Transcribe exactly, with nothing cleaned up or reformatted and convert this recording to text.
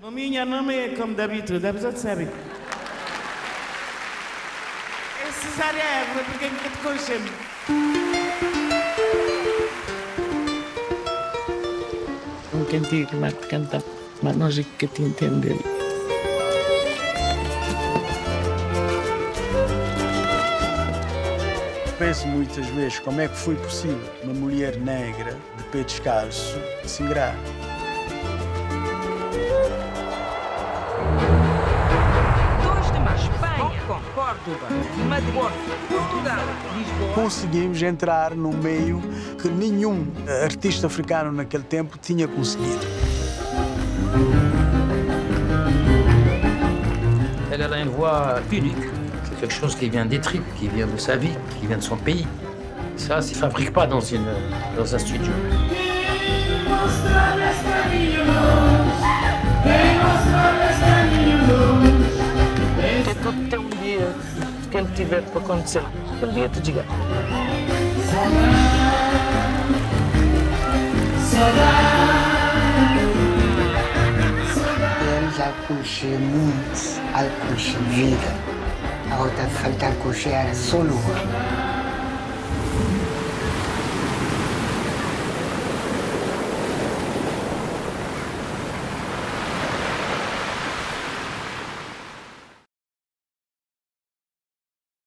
A minha não é como d'habitude, a pessoa sabe. É cesárea, porque é que te conchemos. Um cantigo que mais canta, mas nós é que te entender. Penso muitas vezes como é que foi possível uma mulher negra, de pé descalço, se ingrar. dois de março, Espanha, Córdoba, Madrid, Portugal, Lisboa. Conseguimos entrar num meio que nenhum artista africano naquele tempo tinha conseguido. Elle a une voix unique. C'est quelque chose qui vient des tripes, qui vient de sa vie, qui vient de son pays. Ça, ça ne se fabrique pas dans, une, dans un studio. É todo teu dia, quem tiver para acontecer, aquele dia te diga. Eles accouchaient muito, accouchaient vida. A outra falta accoucher era só lua.